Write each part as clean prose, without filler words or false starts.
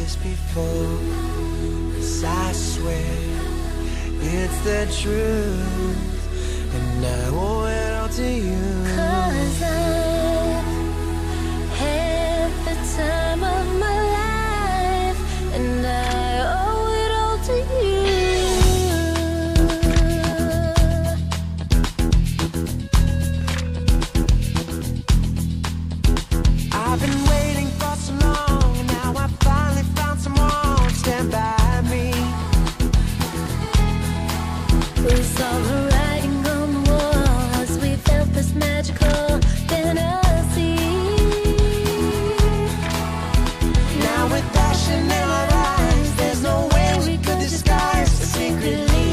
this before, 'cause I swear it's the truth, and I owe it all to you. 'Cause I had the time of my life, and I owe it all to you. I've been waiting for so long, and now I finally found someone to stand by me. We saw the writing on the wall as we felt this magical fantasy. Now with passion in our eyes, there's no way we could disguise the secretly.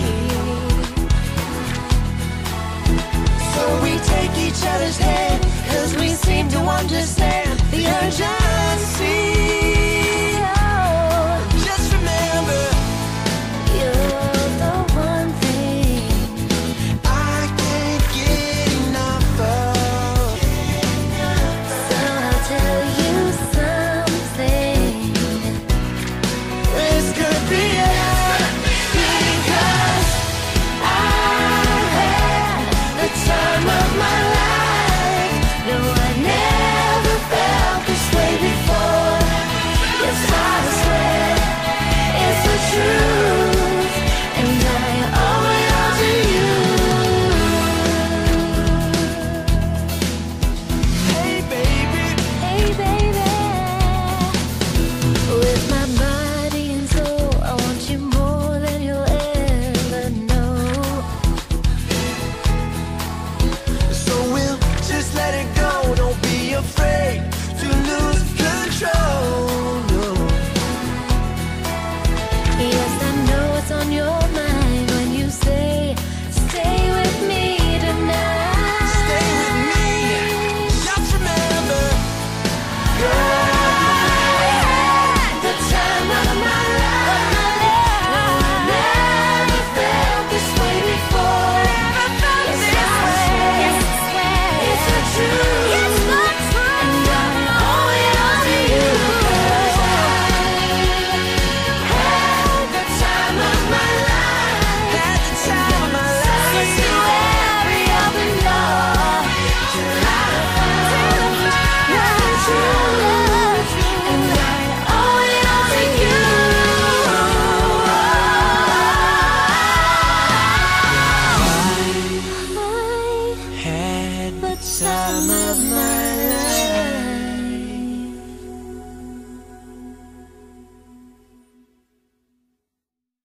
So we take each other's hand, 'cause we seem to understand the urgency. Oh, just remember, You're the one thing I can't get enough of. So I'll tell you something. This could be it, Because I had the time of my life. No, I never felt this way before. Yes, I swear it's the truth, and I owe it all to you. hey baby. Hey, baby, with my body and soul, I want you more than you'll ever know. So we'll just let it go, don't be afraid to lose control. No. Yes, I know it's on your mind when you say, stay with me tonight. Stay with me, just remember, girl, I had the time of my life. No, I never felt this way before. Yes, I swear it's the truth. And I owe it all to you. 'Cause I had the time of my life. had the time of my life. Since you every open door, till I found the truth, and I owe it all to you. Had the time of my life.